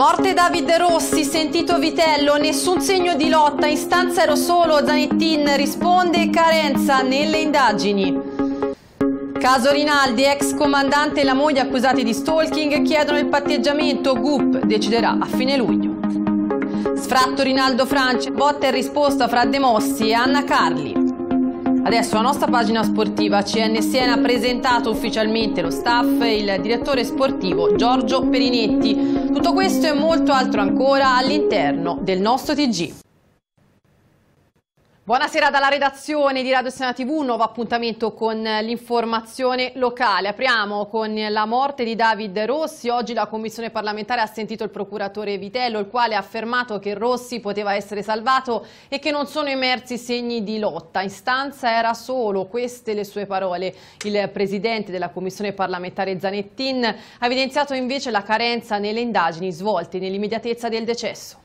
Morte David Rossi, sentito Vitello, nessun segno di lotta, in stanza ero solo, Zanettin risponde carenza nelle indagini. Caso Rinaldi, ex comandante e la moglie accusati di stalking chiedono il patteggiamento, GUP deciderà a fine luglio. Sfratto Rinaldo Francia, botta e risposta fra De Mossi e Anna Carli. Adesso la nostra pagina sportiva. CNSN ha presentato ufficialmente lo staff e il direttore sportivo Giorgio Perinetti. Tutto questo e molto altro ancora all'interno del nostro TG. Buonasera dalla redazione di Radio Sena TV, un nuovo appuntamento con l'informazione locale. Apriamo con la morte di David Rossi. Oggi la Commissione parlamentare ha sentito il procuratore Vitello, il quale ha affermato che Rossi poteva essere salvato e che non sono emersi segni di lotta. In stanza era solo, queste le sue parole. Il presidente della Commissione parlamentare Zanettin ha evidenziato invece la carenza nelle indagini svolte nell'immediatezza del decesso.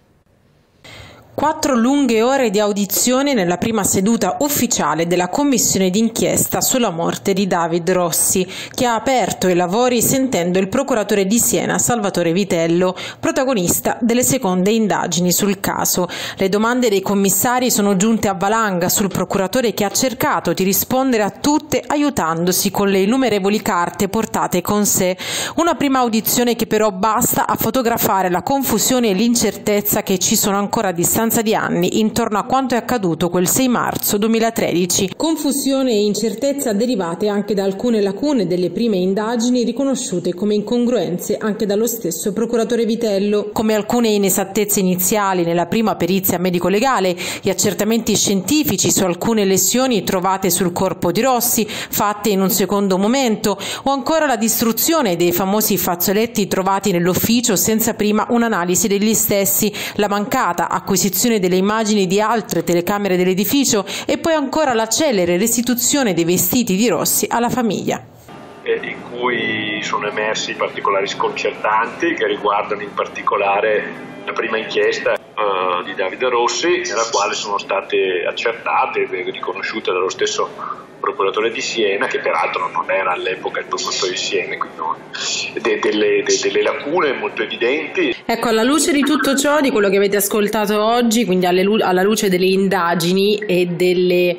4 lunghe ore di audizione nella prima seduta ufficiale della commissione d'inchiesta sulla morte di David Rossi, che ha aperto i lavori sentendo il procuratore di Siena Salvatore Vitello, protagonista delle seconde indagini sul caso. Le domande dei commissari sono giunte a valanga sul procuratore, che ha cercato di rispondere a tutte aiutandosi con le innumerevoli carte portate con sé. Una prima audizione che però basta a fotografare la confusione e l'incertezza che ci sono ancora a distanza di anni intorno a quanto è accaduto quel 6 marzo 2013. Confusione e incertezza derivate anche da alcune lacune delle prime indagini, riconosciute come incongruenze anche dallo stesso procuratore Vitello, come alcune inesattezze iniziali nella prima perizia medico-legale, gli accertamenti scientifici su alcune lesioni trovate sul corpo di Rossi, fatte in un secondo momento, o ancora la distruzione dei famosi fazzoletti trovati nell'ufficio senza prima un'analisi degli stessi, la mancata acquisizione delle immagini di altre telecamere dell'edificio e poi ancora la celere restituzione dei vestiti di Rossi alla famiglia. In cui sono emersi particolari sconcertanti che riguardano in particolare la prima inchiesta di David Rossi, nella quale sono state accertate e riconosciute dallo stesso procuratore di Siena, che peraltro non era all'epoca il procuratore di Siena, quindi delle lacune molto evidenti. Ecco, alla luce di tutto ciò, di quello che avete ascoltato oggi, quindi alla luce delle indagini e delle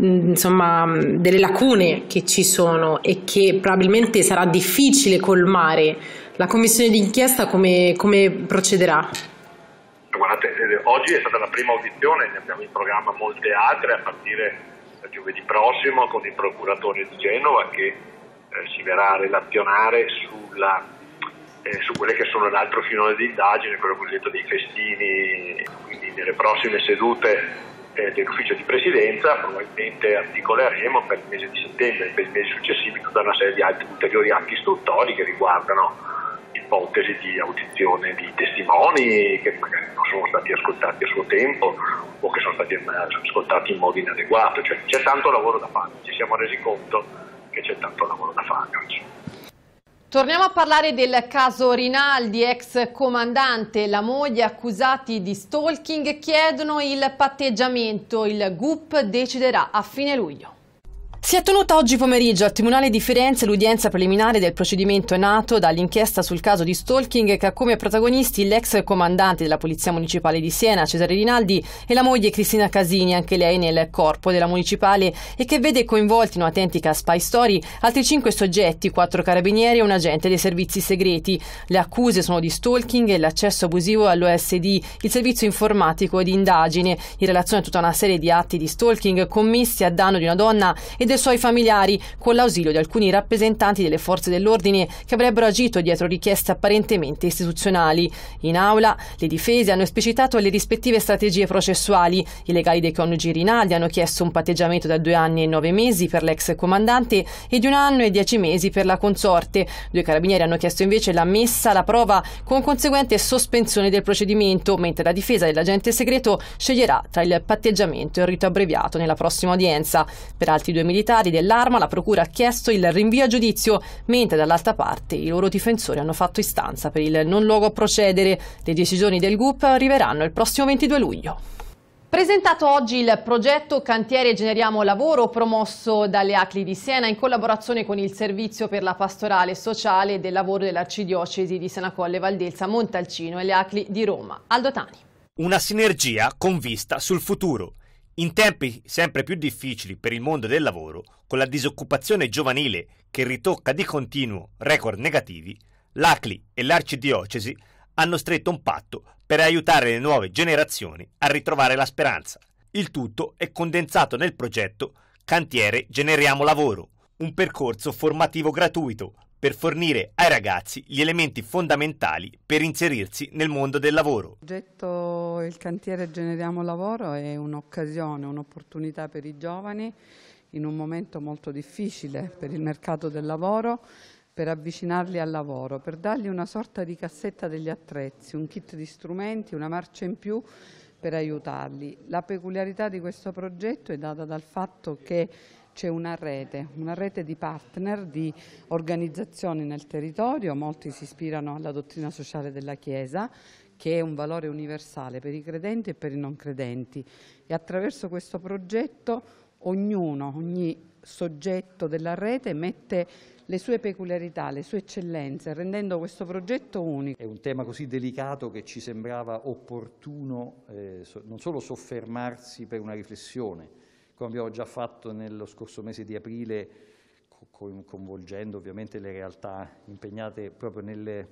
lacune che ci sono e che probabilmente sarà difficile colmare, la commissione d'inchiesta come procederà? Guardate, oggi è stata la prima audizione, ne abbiamo in programma molte altre a partire da giovedì prossimo con il procuratore di Genova, che si verrà a relazionare su quelle che sono l'altro filone di indagine, quello cosiddetto dei festini. Quindi nelle prossime sedute dell'ufficio di presidenza probabilmente articoleremo per il mese di settembre e per i mesi successivi tutta una serie di altri ulteriori atti istruttori che riguardano ipotesi di audizione di testimoni che magari non sono stati ascoltati a suo tempo o che sono stati ascoltati in modo inadeguato. Cioè, c'è tanto lavoro da fare, ci siamo resi conto che c'è tanto lavoro da fare oggi. Torniamo a parlare del caso Rinaldi, ex comandante e la moglie accusati di stalking chiedono il patteggiamento. Il GUP deciderà a fine luglio. Si è tenuta oggi pomeriggio al Tribunale di Firenze l'udienza preliminare del procedimento nato dall'inchiesta sul caso di stalking che ha come protagonisti l'ex comandante della Polizia Municipale di Siena, Cesare Rinaldi, e la moglie Cristina Casini, anche lei nel corpo della Municipale, e che vede coinvolti in un'autentica spy story altri 5 soggetti, 4 carabinieri e un agente dei servizi segreti. Le accuse sono di stalking e l'accesso abusivo all'OSD, il servizio informatico di indagine, in relazione a tutta una serie di atti di stalking commessi a danno di una donna e dei suoi familiari, con l'ausilio di alcuni rappresentanti delle forze dell'ordine che avrebbero agito dietro richieste apparentemente istituzionali. In aula le difese hanno esplicitato le rispettive strategie processuali. I legali dei coniugi Rinaldi hanno chiesto un patteggiamento da 2 anni e 9 mesi per l'ex comandante e di 1 anno e 10 mesi per la consorte. 2 carabinieri hanno chiesto invece la messa alla prova con conseguente sospensione del procedimento, mentre la difesa dell'agente segreto sceglierà tra il patteggiamento e il rito abbreviato nella prossima udienza. Per altri 2 militari dell'Arma la procura ha chiesto il rinvio a giudizio, mentre dall'altra parte i loro difensori hanno fatto istanza per il non luogo a procedere. Le decisioni del GUP arriveranno il prossimo 22 luglio. Presentato oggi il progetto Cantiere Generiamo Lavoro promosso dalle ACLI di Siena in collaborazione con il Servizio per la Pastorale Sociale del Lavoro dell'Arcidiocesi di Siena Colle Valdelsa Montalcino e le ACLI di Roma. Aldo Tani. Una sinergia con vista sul futuro. In tempi sempre più difficili per il mondo del lavoro, con la disoccupazione giovanile che ritocca di continuo record negativi, l'ACLI e l'Arcidiocesi hanno stretto un patto per aiutare le nuove generazioni a ritrovare la speranza. Il tutto è condensato nel progetto Cantiere Generiamo Lavoro, un percorso formativo gratuito per fornire ai ragazzi gli elementi fondamentali per inserirsi nel mondo del lavoro. Il progetto Il Cantiere Generiamo Lavoro è un'occasione, un'opportunità per i giovani in un momento molto difficile per il mercato del lavoro, per avvicinarli al lavoro, per dargli una sorta di cassetta degli attrezzi, un kit di strumenti, una marcia in più per aiutarli. La peculiarità di questo progetto è data dal fatto che c'è una rete di partner, di organizzazioni nel territorio. Molti si ispirano alla dottrina sociale della Chiesa, che è un valore universale per i credenti e per i non credenti, e attraverso questo progetto ogni soggetto della rete mette le sue peculiarità, le sue eccellenze, rendendo questo progetto unico. È un tema così delicato che ci sembrava opportuno non solo soffermarsi per una riflessione, come abbiamo già fatto nello scorso mese di aprile, coinvolgendo ovviamente le realtà impegnate proprio nelle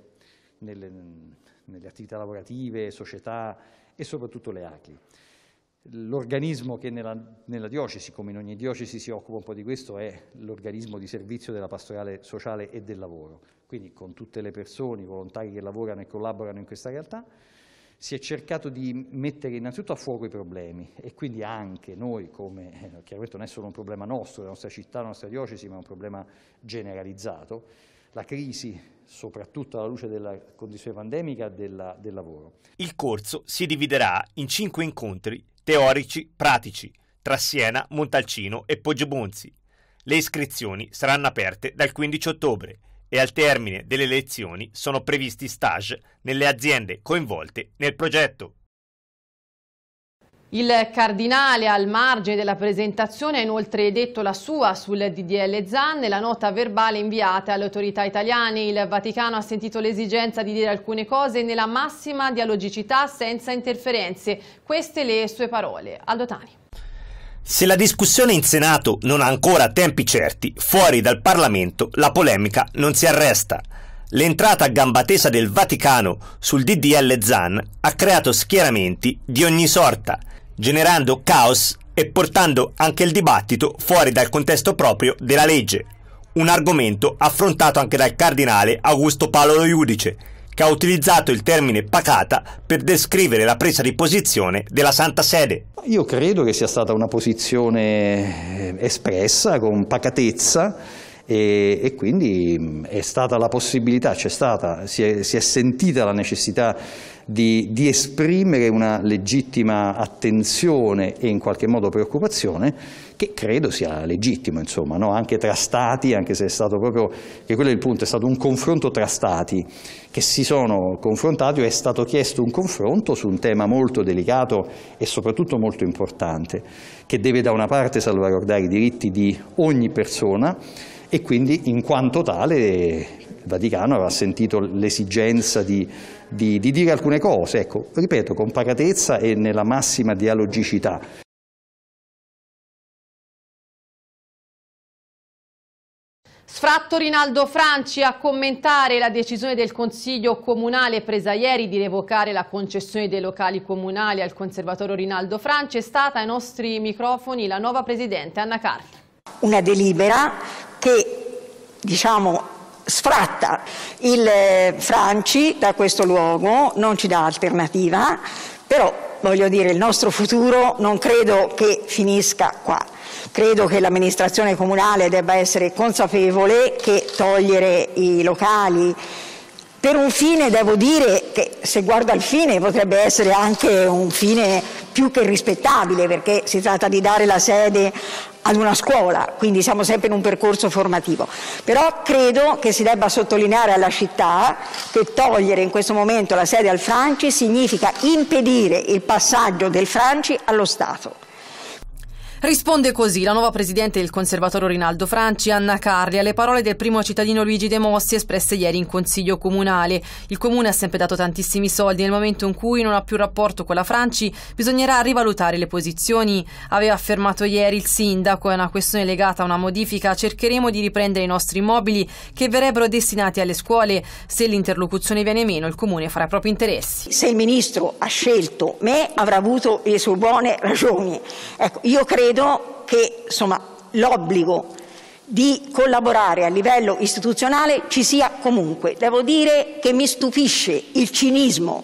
attività lavorative, società e soprattutto le ACLI. L'organismo che nella diocesi, come in ogni diocesi, si occupa un po' di questo è l'organismo di servizio della pastorale sociale e del lavoro. Quindi con tutte le persone, i volontari che lavorano e collaborano in questa realtà, si è cercato di mettere innanzitutto a fuoco i problemi e quindi anche noi, come chiaramente non è solo un problema nostro, della nostra città, della nostra diocesi, ma è un problema generalizzato, la crisi, soprattutto alla luce della condizione pandemica, del lavoro. Il corso si dividerà in 5 incontri teorici pratici tra Siena, Montalcino e Poggibonsi. Le iscrizioni saranno aperte dal 15 ottobre e al termine delle lezioni sono previsti stage nelle aziende coinvolte nel progetto. Il Cardinale, al margine della presentazione, ha inoltre detto la sua sul DDL Zan. Nella nota verbale inviata alle autorità italiane, il Vaticano ha sentito l'esigenza di dire alcune cose nella massima dialogicità, senza interferenze. Queste le sue parole. Aldo Tani. Se la discussione in Senato non ha ancora tempi certi, fuori dal Parlamento la polemica non si arresta. L'entrata a gamba tesa del Vaticano sul DDL Zan ha creato schieramenti di ogni sorta, generando caos e portando anche il dibattito fuori dal contesto proprio della legge. Un argomento affrontato anche dal Cardinale Augusto Paolo Lo Iudice, che ha utilizzato il termine pacata per descrivere la presa di posizione della Santa Sede. Io credo che sia stata una posizione espressa con pacatezza e quindi è stata la possibilità, si è sentita la necessità di esprimere una legittima attenzione e in qualche modo preoccupazione, che credo sia legittimo, insomma, no? Anche tra stati, anche se è stato proprio, che quello è il punto, è stato un confronto tra stati che si sono confrontati, o è stato chiesto un confronto su un tema molto delicato e soprattutto molto importante, che deve da una parte salvaguardare i diritti di ogni persona e quindi in quanto tale il Vaticano aveva sentito l'esigenza di dire alcune cose, ecco, ripeto, con pacatezza e nella massima dialogicità. Sfratto Rinaldo Franci a commentare la decisione del Consiglio Comunale presa ieri di revocare la concessione dei locali comunali al conservatorio Rinaldo Franci. È stata ai nostri microfoni la nuova Presidente Anna Carli. Una delibera che, diciamo, sfratta il Franci da questo luogo, non ci dà alternativa, però voglio dire, il nostro futuro non credo che finisca qua. Credo che l'amministrazione comunale debba essere consapevole che togliere i locali per un fine, devo dire che se guarda il fine potrebbe essere anche un fine più che rispettabile, perché si tratta di dare la sede ad una scuola, quindi siamo sempre in un percorso formativo. Però credo che si debba sottolineare alla città che togliere in questo momento la sede al Franci significa impedire il passaggio del Franci allo Stato. Risponde così la nuova presidente del Conservatorio Rinaldo Franci, Anna Carli, alle parole del primo cittadino Luigi De Mossi espresse ieri in Consiglio Comunale. Il Comune ha sempre dato tantissimi soldi, nel momento in cui non ha più rapporto con la Franci bisognerà rivalutare le posizioni, aveva affermato ieri il sindaco. È una questione legata a una modifica, cercheremo di riprendere i nostri immobili che verrebbero destinati alle scuole. Se l'interlocuzione viene meno, il Comune farà i propri interessi. Se il Ministro ha scelto me avrà avuto le sue buone ragioni. Ecco, io credo che l'obbligo di collaborare a livello istituzionale ci sia comunque. Devo dire che mi stupisce il cinismo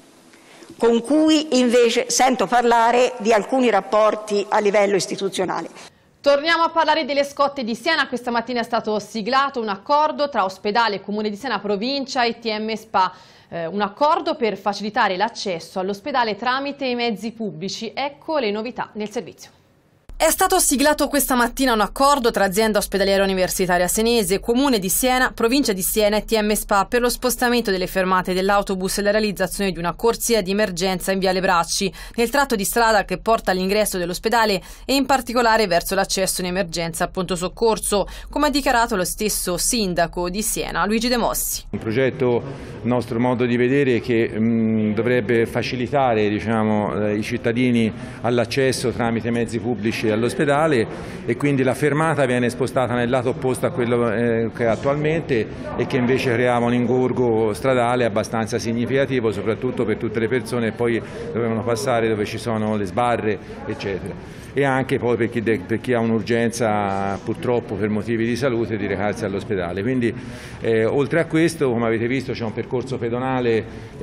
con cui invece sento parlare di alcuni rapporti a livello istituzionale. Torniamo a parlare delle scotte di Siena. Questa mattina è stato siglato un accordo tra ospedale, Comune di Siena, Provincia e TM Spa. Un accordo per facilitare l'accesso all'ospedale tramite i mezzi pubblici. Ecco le novità nel servizio. È stato siglato questa mattina un accordo tra azienda ospedaliera universitaria senese, Comune di Siena, Provincia di Siena e TM Spa per lo spostamento delle fermate dell'autobus e la realizzazione di una corsia di emergenza in Viale Bracci, nel tratto di strada che porta all'ingresso dell'ospedale e in particolare verso l'accesso in emergenza al pronto soccorso, come ha dichiarato lo stesso sindaco di Siena, Luigi De Mossi. Un progetto, nostro modo di vedere, che dovrebbe facilitare i cittadini all'accesso tramite mezzi pubblici all'ospedale, e quindi la fermata viene spostata nel lato opposto a quello che è attualmente e che invece creava un ingorgo stradale abbastanza significativo, soprattutto per tutte le persone che poi dovevano passare dove ci sono le sbarre eccetera, e anche poi per chi ha un'urgenza purtroppo per motivi di salute di recarsi all'ospedale. Quindi oltre a questo, come avete visto, c'è un percorso pedonale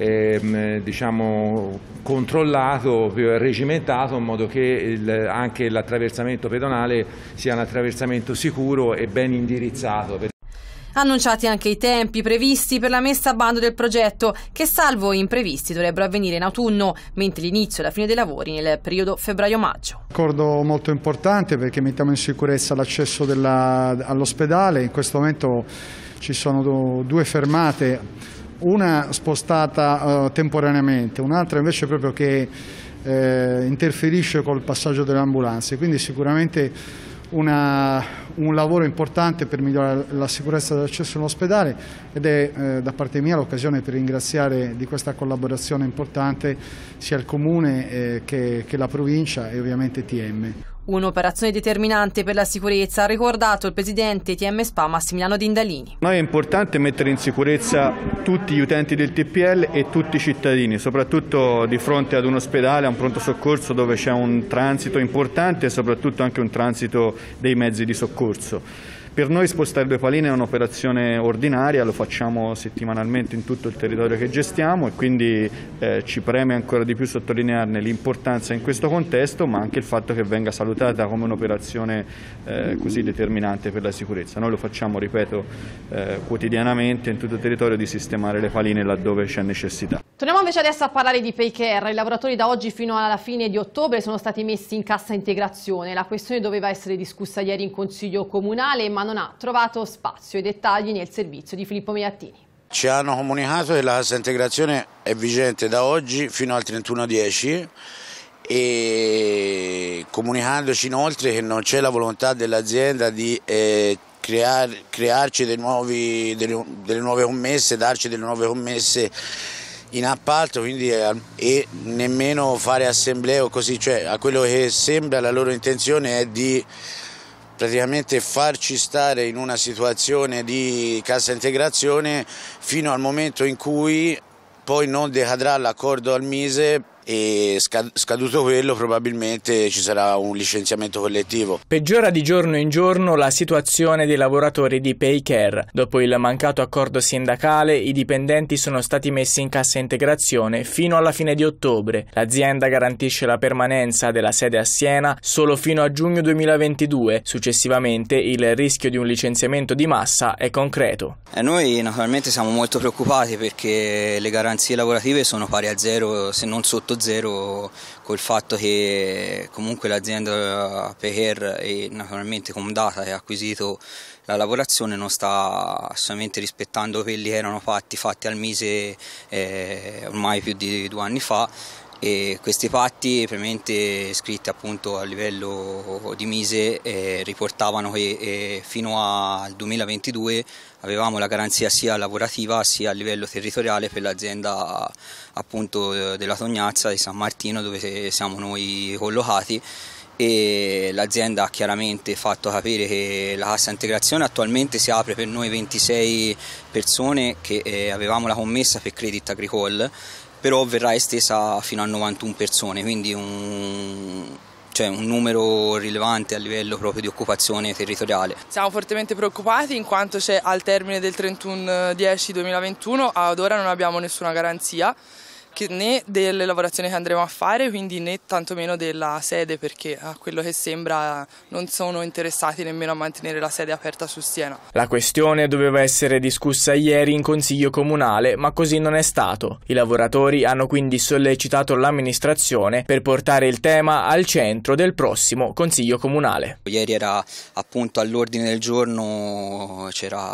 controllato, regimentato, in modo che anche l'attraversamento pedonale sia un attraversamento sicuro e ben indirizzato. Annunciati anche i tempi previsti per la messa a bando del progetto, che salvo imprevisti dovrebbero avvenire in autunno, mentre l'inizio e la fine dei lavori nel periodo febbraio-maggio. Accordo molto importante perché mettiamo in sicurezza l'accesso all'ospedale. In questo momento ci sono due fermate, una spostata temporaneamente, un'altra invece proprio che interferisce col passaggio delle ambulanze, quindi sicuramente un lavoro importante per migliorare la sicurezza dell'accesso all'ospedale, ed è da parte mia l'occasione per ringraziare di questa collaborazione importante sia il Comune che la Provincia e ovviamente TM. Un'operazione determinante per la sicurezza, ha ricordato il presidente TM Spa Massimiliano Dindalini. Noi è importante mettere in sicurezza tutti gli utenti del TPL e tutti i cittadini, soprattutto di fronte ad un ospedale, a un pronto soccorso dove c'è un transito importante e soprattutto anche un transito dei mezzi di soccorso. Per noi spostare due paline è un'operazione ordinaria, lo facciamo settimanalmente in tutto il territorio che gestiamo, e quindi ci preme ancora di più sottolinearne l'importanza in questo contesto, ma anche il fatto che venga salutata come un'operazione così determinante per la sicurezza. Noi lo facciamo, ripeto, quotidianamente in tutto il territorio, di sistemare le paline laddove c'è necessità. Torniamo invece adesso a parlare di Paycare. I lavoratori da oggi fino alla fine di ottobre sono stati messi in cassa integrazione. La questione doveva essere discussa ieri in Consiglio Comunale, ma non ha trovato spazio. I dettagli nel servizio di Filippo Meattini. Ci hanno comunicato che la cassa integrazione è vigente da oggi fino al 31/10 e comunicandoci inoltre che non c'è la volontà dell'azienda di crearci delle nuove commesse, darci delle nuove commesse in appalto, quindi e nemmeno fare assemblee o così, cioè a quello che sembra la loro intenzione è di praticamente farci stare in una situazione di cassa integrazione fino al momento in cui poi non decadrà l'accordo al Mise e scaduto quello probabilmente ci sarà un licenziamento collettivo. Peggiora di giorno in giorno la situazione dei lavoratori di Paycare. Dopo il mancato accordo sindacale, i dipendenti sono stati messi in cassa integrazione fino alla fine di ottobre. L'azienda garantisce la permanenza della sede a Siena solo fino a giugno 2022. Successivamente il rischio di un licenziamento di massa è concreto. Noi naturalmente siamo molto preoccupati perché le garanzie lavorative sono pari a zero, se non sotto punto zero, col fatto che comunque l'azienda Peiker e naturalmente Comdata che ha acquisito la lavorazione non sta assolutamente rispettando quelli che erano fatti al Mise ormai più di 2 anni fa, e questi patti praticamente scritti appunto a livello di Mise riportavano che fino al 2022 avevamo la garanzia sia lavorativa sia a livello territoriale per l'azienda appunto della Tognazza di San Martino, dove siamo noi collocati, e l'azienda ha chiaramente fatto capire che la cassa integrazione attualmente si apre per noi 26 persone che avevamo la commessa per Credit Agricole, però verrà estesa fino a 91 persone, quindi un numero rilevante a livello proprio di occupazione territoriale. Siamo fortemente preoccupati in quanto c'è al termine del 31/10/2021 ad ora non abbiamo nessuna garanzia né delle lavorazioni che andremo a fare, quindi né tantomeno della sede, perché a quello che sembra non sono interessati nemmeno a mantenere la sede aperta su Siena. La questione doveva essere discussa ieri in Consiglio Comunale, ma così non è stato. I lavoratori hanno quindi sollecitato l'amministrazione per portare il tema al centro del prossimo Consiglio Comunale. Ieri era appunto all'ordine del giorno,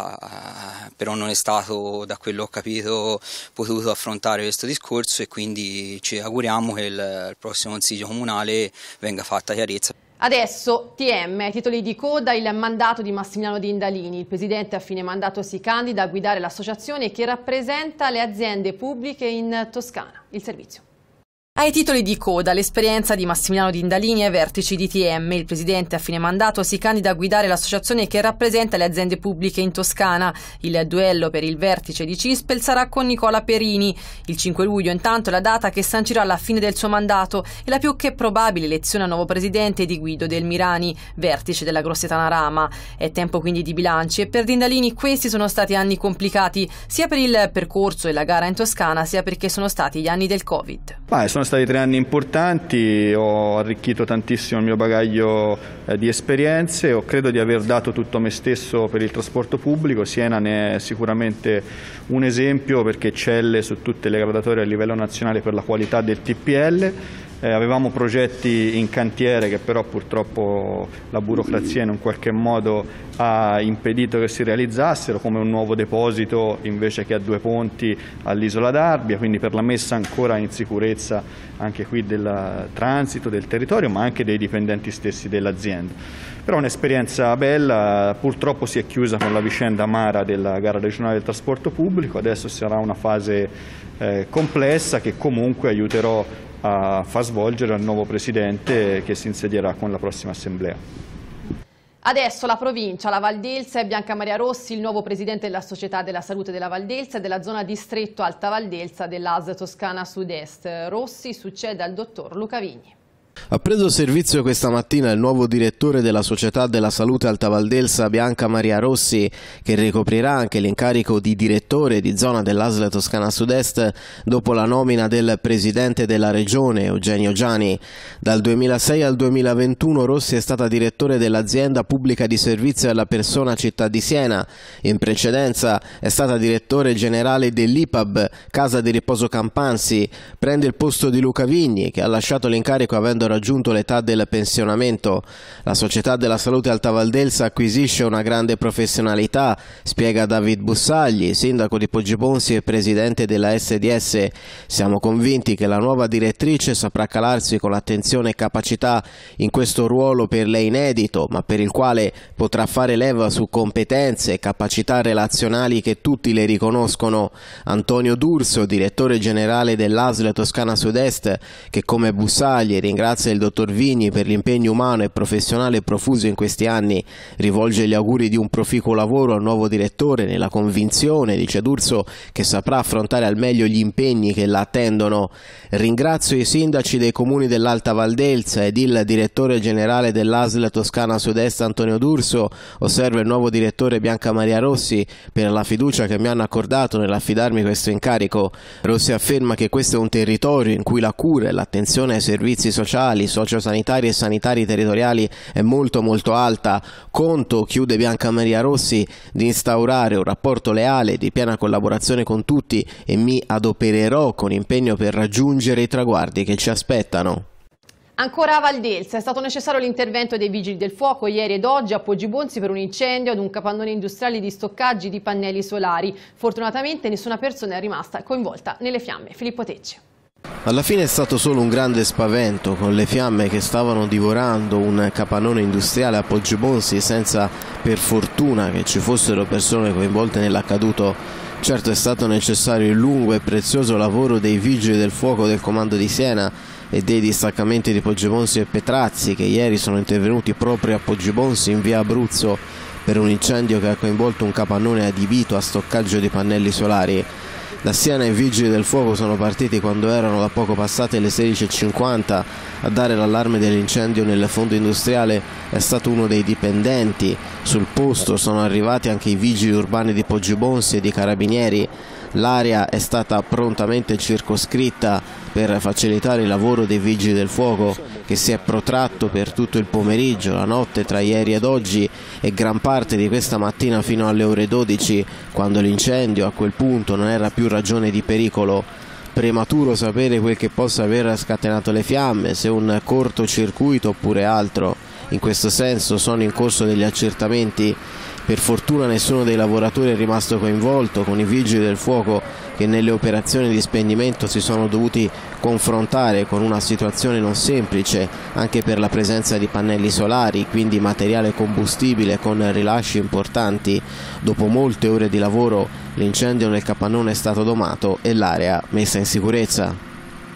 però non è stato, da quello che ho capito, potuto affrontare questo discorso, e quindi ci auguriamo che il prossimo Consiglio Comunale venga fatta chiarezza. Adesso TM, titoli di coda, il mandato di Massimiliano Dindalini. Il presidente a fine mandato si candida a guidare l'associazione che rappresenta le aziende pubbliche in Toscana. Il servizio. Ai titoli di coda, l'esperienza di Massimiliano Dindalini ai vertici di TM. Il presidente a fine mandato si candida a guidare l'associazione che rappresenta le aziende pubbliche in Toscana. Il duello per il vertice di Cispel sarà con Nicola Perini. Il 5 luglio intanto è la data che sancirà la fine del suo mandato e la più che probabile elezione a nuovo presidente di Guido Del Mirani, vertice della Grossetana Rama. È tempo quindi di bilanci e per Dindalini questi sono stati anni complicati, sia per il percorso e la gara in Toscana, sia perché sono stati gli anni del Covid. Sono stati 3 anni importanti, ho arricchito tantissimo il mio bagaglio di esperienze, credo di aver dato tutto me stesso per il trasporto pubblico. Siena ne è sicuramente un esempio perché eccelle su tutte le graduatorie a livello nazionale per la qualità del TPL. Avevamo progetti in cantiere che però purtroppo la burocrazia in un qualche modo ha impedito che si realizzassero, come un nuovo deposito invece che a Due Ponti all'Isola d'Arbia, quindi per la messa ancora in sicurezza anche qui del transito del territorio, ma anche dei dipendenti stessi dell'azienda. Però un'esperienza bella, purtroppo si è chiusa con la vicenda amara della gara regionale del trasporto pubblico, adesso sarà una fase complessa che comunque aiuterò a far svolgere al nuovo presidente che si insedierà con la prossima assemblea. Adesso la provincia, la Valdelsa e Bianca Maria Rossi, il nuovo presidente della Società della Salute della Valdelsa e della zona distretto Alta Valdelsa dell'ASL Toscana Sud-Est. Rossi succede al dottor Luca Vigni. Ha preso servizio questa mattina il nuovo direttore della Società della Salute Alta Valdelsa, Bianca Maria Rossi, che ricoprirà anche l'incarico di direttore di zona dell'ASL Toscana Sud-Est dopo la nomina del presidente della regione, Eugenio Giani. Dal 2006 al 2021 Rossi è stata direttore dell'azienda pubblica di servizio alla persona città di Siena. In precedenza è stata direttore generale dell'IPAB, Casa di Riposo Campansi. Prende il posto di Luca Vigni, che ha lasciato l'incarico avendo raggiunto l'età del pensionamento. La Società della Salute Alta Valdelsa acquisisce una grande professionalità, spiega David Bussagli, sindaco di Poggiponsi e presidente della SDS. Siamo convinti che la nuova direttrice saprà calarsi con attenzione e capacità in questo ruolo per lei inedito, ma per il quale potrà fare leva su competenze e capacità relazionali che tutti le riconoscono. Antonio D'Urso, direttore generale dell'ASL Toscana Sud-Est, che come Bussagli ringrazia il dottor Vigni per l'impegno umano e professionale profuso in questi anni, rivolge gli auguri di un proficuo lavoro al nuovo direttore nella convinzione, dice D'Urso, che saprà affrontare al meglio gli impegni che la attendono. Ringrazio i sindaci dei comuni dell'Alta Valdelsa ed il direttore generale dell'ASL Toscana Sud-Est Antonio D'Urso, osserva il nuovo direttore Bianca Maria Rossi, per la fiducia che mi hanno accordato nell'affidarmi questo incarico. Rossi afferma che questo è un territorio in cui la cura e l'attenzione ai servizi sociali sociali, sociosanitari e sanitari territoriali è molto alta. Conto, chiude Bianca Maria Rossi, di instaurare un rapporto leale di piena collaborazione con tutti e mi adopererò con impegno per raggiungere i traguardi che ci aspettano. Ancora a Valdelsa è stato necessario l'intervento dei vigili del fuoco ieri ed oggi a Poggibonsi per un incendio ad un capannone industriale di stoccaggi di pannelli solari. Fortunatamente nessuna persona è rimasta coinvolta nelle fiamme. Filippo Tecce. Alla fine è stato solo un grande spavento, con le fiamme che stavano divorando un capannone industriale a Poggibonsi senza per fortuna che ci fossero persone coinvolte nell'accaduto. Certo è stato necessario il lungo e prezioso lavoro dei vigili del fuoco del comando di Siena e dei distaccamenti di Poggibonsi e Petrazzi che ieri sono intervenuti proprio a Poggibonsi in via Abruzzo per un incendio che ha coinvolto un capannone adibito a stoccaggio di pannelli solari. Da Siena i vigili del fuoco sono partiti quando erano da poco passate le 16:50. A dare l'allarme dell'incendio nel fondo industriale è stato uno dei dipendenti. Sul posto sono arrivati anche i vigili urbani di Poggibonsi e di Carabinieri. L'area è stata prontamente circoscritta per facilitare il lavoro dei vigili del fuoco, che si è protratto per tutto il pomeriggio, la notte tra ieri ed oggi e gran parte di questa mattina fino alle ore 12, quando l'incendio a quel punto non era più ragione di pericolo. Prematuro sapere quel che possa aver scatenato le fiamme, se un cortocircuito oppure altro. In questo senso sono in corso degli accertamenti. Per fortuna nessuno dei lavoratori è rimasto coinvolto, con i vigili del fuoco che nelle operazioni di spegnimento si sono dovuti confrontare con una situazione non semplice, anche per la presenza di pannelli solari, quindi materiale combustibile con rilasci importanti. Dopo molte ore di lavoro l'incendio nel capannone è stato domato e l'area messa in sicurezza.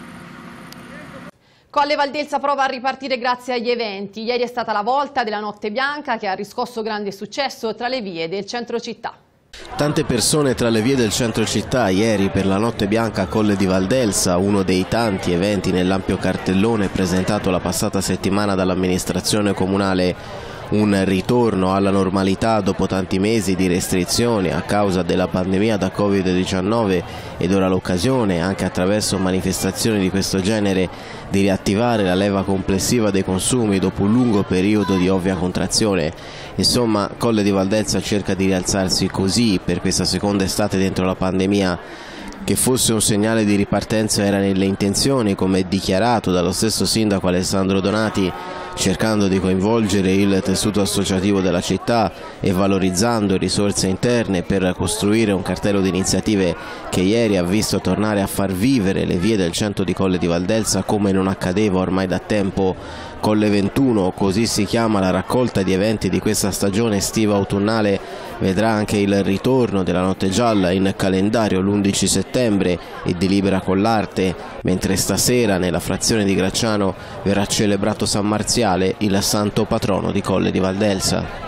Colle Valdelsa prova a ripartire grazie agli eventi. Ieri è stata la volta della Notte Bianca che ha riscosso grande successo tra le vie del centro città. Tante persone tra le vie del centro città ieri per la Notte Bianca a Colle di Valdelsa, uno dei tanti eventi nell'ampio cartellone presentato la passata settimana dall'amministrazione comunale. Un ritorno alla normalità dopo tanti mesi di restrizioni a causa della pandemia da Covid-19 ed ora l'occasione, anche attraverso manifestazioni di questo genere, di riattivare la leva complessiva dei consumi dopo un lungo periodo di ovvia contrazione. Insomma, Colle di Valdelsa cerca di rialzarsi così per questa seconda estate dentro la pandemia. Che fosse un segnale di ripartenza era nelle intenzioni, come dichiarato dallo stesso sindaco Alessandro Donati, cercando di coinvolgere il tessuto associativo della città e valorizzando risorse interne per costruire un cartello di iniziative che ieri ha visto tornare a far vivere le vie del centro di Colle di Valdelsa come non accadeva ormai da tempo. Colle 21, così si chiama la raccolta di eventi di questa stagione estiva autunnale, vedrà anche il ritorno della Notte Gialla in calendario l'11 settembre e di Libera con l'Arte, mentre stasera nella frazione di Gracciano verrà celebrato San Marziale, il santo patrono di Colle di Valdelsa.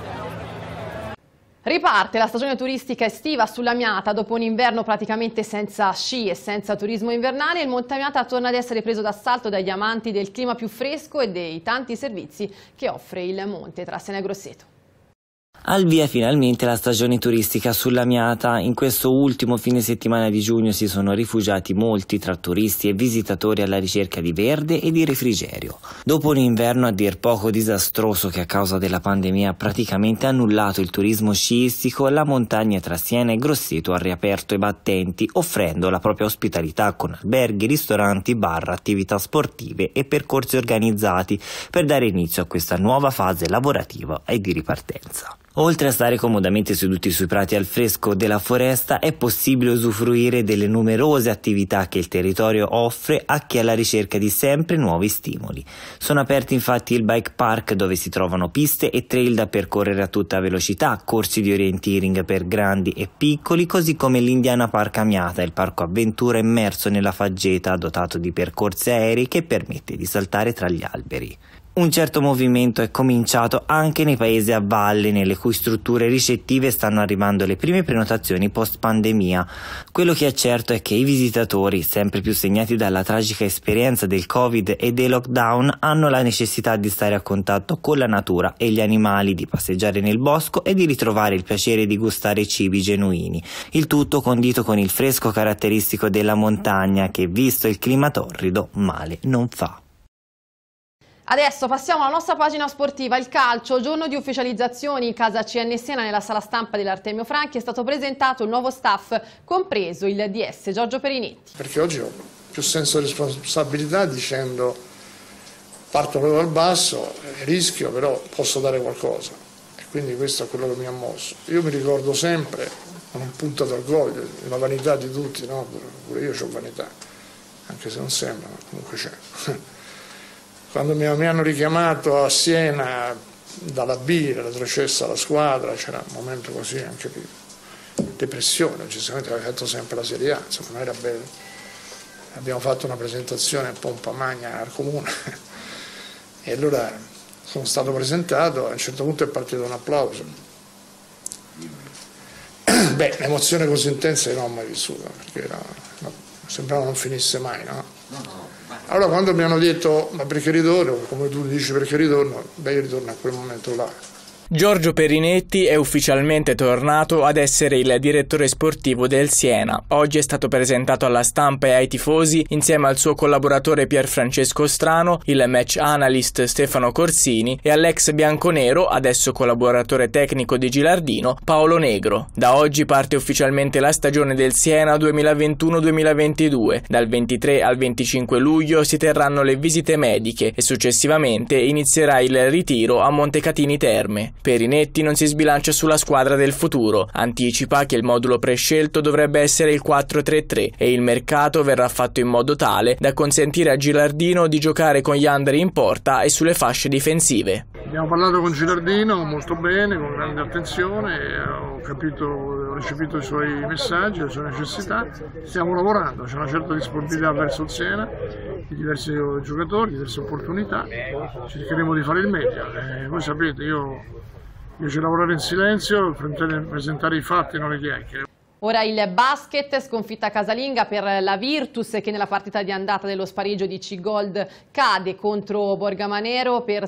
Riparte la stagione turistica estiva sulla Miata. Dopo un inverno praticamente senza sci e senza turismo invernale, il Monte Amiata torna ad essere preso d'assalto dagli amanti del clima più fresco e dei tanti servizi che offre il monte tra Siena e Grosseto. Al via finalmente la stagione turistica sulla Miata. In questo ultimo fine settimana di giugno si sono rifugiati molti tra turisti e visitatori alla ricerca di verde e di refrigerio. Dopo un inverno a dir poco disastroso che a causa della pandemia ha praticamente annullato il turismo sciistico, la montagna tra Siena e Grosseto ha riaperto i battenti, offrendo la propria ospitalità con alberghi, ristoranti, bar, attività sportive e percorsi organizzati per dare inizio a questa nuova fase lavorativa e di ripartenza. Oltre a stare comodamente seduti sui prati al fresco della foresta, è possibile usufruire delle numerose attività che il territorio offre a chi è alla ricerca di sempre nuovi stimoli. Sono aperti infatti il bike park, dove si trovano piste e trail da percorrere a tutta velocità, corsi di orienteering per grandi e piccoli, così come l'Indiana Park Amiata, il parco avventura immerso nella faggeta dotato di percorsi aerei che permette di saltare tra gli alberi. Un certo movimento è cominciato anche nei paesi a valle, nelle cui strutture ricettive stanno arrivando le prime prenotazioni post-pandemia. Quello che è certo è che i visitatori, sempre più segnati dalla tragica esperienza del Covid e dei lockdown, hanno la necessità di stare a contatto con la natura e gli animali, di passeggiare nel bosco e di ritrovare il piacere di gustare cibi genuini. Il tutto condito con il fresco caratteristico della montagna che, visto il clima torrido, male non fa. Adesso passiamo alla nostra pagina sportiva, il calcio. Giorno di ufficializzazione in casa CN Siena, nella sala stampa dell'Artemio Franchi è stato presentato il nuovo staff, compreso il DS Giorgio Perinetti. Perché oggi ho più senso di responsabilità dicendo parto proprio dal basso, rischio, però posso dare qualcosa, e quindi questo è quello che mi ha mosso. Io mi ricordo sempre, con un punto d'orgoglio, la vanità di tutti, no? Pure io ho vanità, anche se non sembra, ma comunque c'è. Quando mi hanno richiamato a Siena dalla B, retrocessa alla squadra, c'era un momento così anche di depressione, giustamente aveva fatto sempre la Serie A, insomma non era bello. Abbiamo fatto una presentazione a pompa magna al comune e allora sono stato presentato, a un certo punto è partito un applauso. Beh, un'emozione così intensa io non l'ho mai vissuta, perché sembrava non finisse mai, no? Allora quando mi hanno detto ma perché ritorno, come tu dici perché ritorno, beh io ritorno a quel momento là. Giorgio Perinetti è ufficialmente tornato ad essere il direttore sportivo del Siena. Oggi è stato presentato alla stampa e ai tifosi insieme al suo collaboratore Pierfrancesco Strano, il match analyst Stefano Corsini e all'ex bianconero, adesso collaboratore tecnico di Gilardino, Paolo Negro. Da oggi parte ufficialmente la stagione del Siena 2021-2022. Dal 23 al 25 luglio si terranno le visite mediche e successivamente inizierà il ritiro a Montecatini Terme. Perinetti non si sbilancia sulla squadra del futuro, anticipa che il modulo prescelto dovrebbe essere il 4-3-3 e il mercato verrà fatto in modo tale da consentire a Gilardino di giocare con gli underi in porta e sulle fasce difensive. Abbiamo parlato con Gilardino molto bene, con grande attenzione, ho recepito i suoi messaggi, le sue necessità, stiamo lavorando, c'è una certa disponibilità verso il Siena, di diversi giocatori, diverse opportunità, cercheremo di fare il meglio. Voi sapete, io ci lavorare in silenzio, presentare i fatti, non le chiacchiere. Ora il basket, sconfitta casalinga per la Virtus che nella partita di andata dello spareggio di C-Gold cade contro Borgamanero per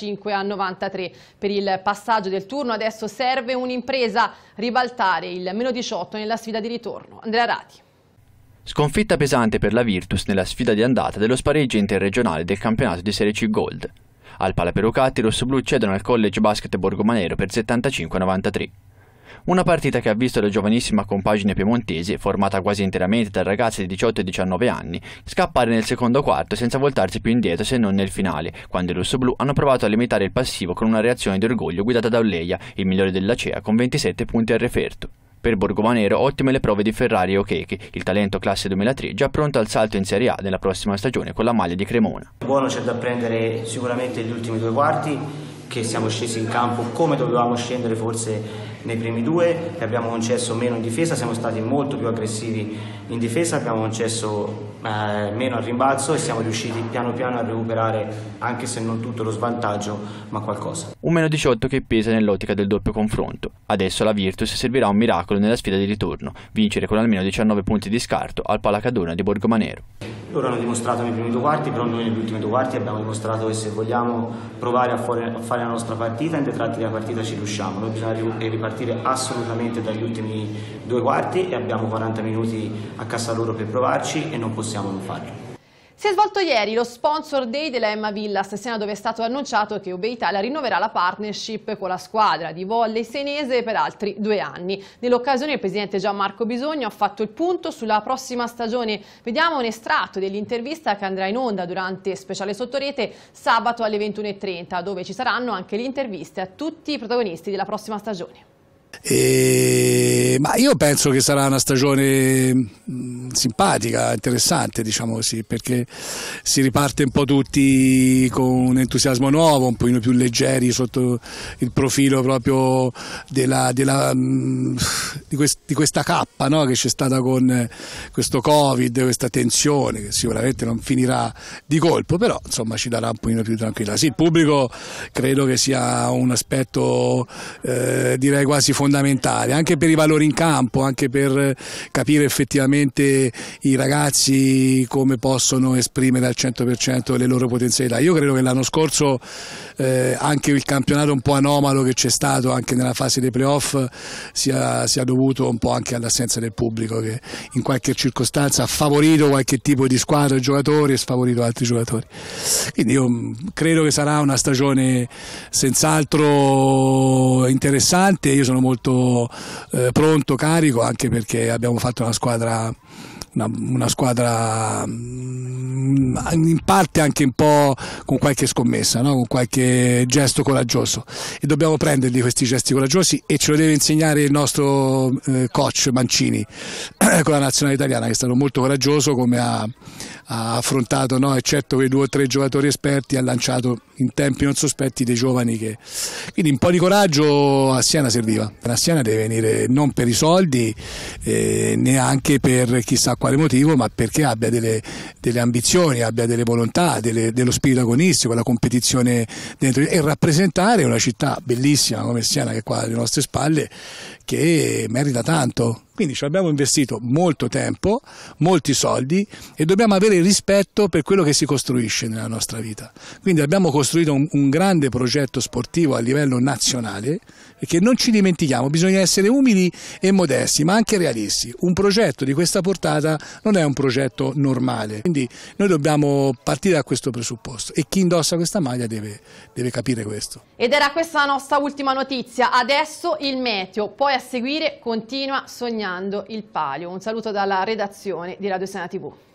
75-93. Per il passaggio del turno adesso serve un'impresa, ribaltare il -18 nella sfida di ritorno. Andrea Rati. Sconfitta pesante per la Virtus nella sfida di andata dello spareggio interregionale del campionato di Serie C Gold. Al Palaperocatti i rossoblù cedono al College Basket Borgomanero per 75-93. Una partita che ha visto la giovanissima compagine piemontese, formata quasi interamente da ragazzi di 18 e 19 anni, scappare nel secondo quarto senza voltarsi più indietro se non nel finale, quando i rossoblù hanno provato a limitare il passivo con una reazione di orgoglio guidata da Olleia, il migliore della CEA, con 27 punti al referto. Per Borgomanero ottime le prove di Ferrari e Ochechi, il talento classe 2003 già pronto al salto in Serie A nella prossima stagione con la maglia di Cremona. Buono c'è da prendere sicuramente gli ultimi due quarti, che siamo scesi in campo come dovevamo scendere forse nei primi due, che abbiamo concesso meno in difesa, siamo stati molto più aggressivi in difesa, abbiamo concesso meno al rimbalzo e siamo riusciti piano piano a recuperare, anche se non tutto lo svantaggio, ma qualcosa. Un -18 che pesa nell'ottica del doppio confronto. Adesso la Virtus servirà un miracolo nella sfida di ritorno, vincere con almeno 19 punti di scarto al Palacadona di Borgomanero. Loro hanno dimostrato nei primi due quarti, però noi negli ultimi due quarti abbiamo dimostrato che se vogliamo provare a fare la nostra partita, in dei tratti della partita ci riusciamo. Noi bisogna ripartire assolutamente dagli ultimi due quarti e abbiamo 40 minuti a casa loro per provarci e non possiamo non farlo. Si è svolto ieri lo sponsor day della Emma Villas Siena, dove è stato annunciato che UBE Italia rinnoverà la partnership con la squadra di volley senese per altri 2 anni. Nell'occasione il presidente Gianmarco Bisogno ha fatto il punto sulla prossima stagione. Vediamo un estratto dell'intervista che andrà in onda durante Speciale Sottorete sabato alle 21:30, dove ci saranno anche le interviste a tutti i protagonisti della prossima stagione. Ma io penso che sarà una stagione simpatica, interessante, diciamo così, perché si riparte un po' tutti con un entusiasmo nuovo, un pochino più leggeri sotto il profilo proprio di questa cappa, no? Che c'è stata con questo Covid, questa tensione che sicuramente non finirà di colpo, però insomma ci darà un pochino più tranquilla. Sì, il pubblico credo che sia un aspetto direi quasi fondamentale fondamentale, anche per i valori in campo, anche per capire effettivamente i ragazzi come possono esprimere al 100% le loro potenzialità. Io credo che l'anno scorso anche il campionato un po' anomalo che c'è stato anche nella fase dei playoff sia dovuto un po' anche all'assenza del pubblico, che in qualche circostanza ha favorito qualche tipo di squadra e giocatori e sfavorito altri giocatori. Quindi io credo che sarà una stagione senz'altro interessante. Io sono molto pronto, carico, anche perché abbiamo fatto una squadra in parte anche un po' con qualche scommessa, no? Con qualche gesto coraggioso, e dobbiamo prenderli questi gesti coraggiosi, e ce lo deve insegnare il nostro coach Mancini con la nazionale italiana, che è stato molto coraggioso come ha affrontato, no? Eccetto quei 2 o 3 giocatori esperti, ha lanciato in tempi non sospetti dei giovani quindi un po' di coraggio a Siena serviva. La Siena deve venire non per i soldi, neanche per chissà quale motivo, ma perché abbia delle ambizioni, abbia delle volontà, dello spirito agonistico, la competizione dentro, e rappresentare una città bellissima come Siena, che è qua alle nostre spalle, che merita tanto. Quindi ci abbiamo investito molto tempo, molti soldi, e dobbiamo avere rispetto per quello che si costruisce nella nostra vita. Quindi abbiamo costruito un grande progetto sportivo a livello nazionale, perché non ci dimentichiamo, bisogna essere umili e modesti, ma anche realisti. Un progetto di questa portata non è un progetto normale, quindi noi dobbiamo partire da questo presupposto, e chi indossa questa maglia deve capire questo. Ed era questa la nostra ultima notizia. Adesso il meteo, poi a seguire Continua sognando il palio. Un saluto dalla redazione di Radio Siena TV.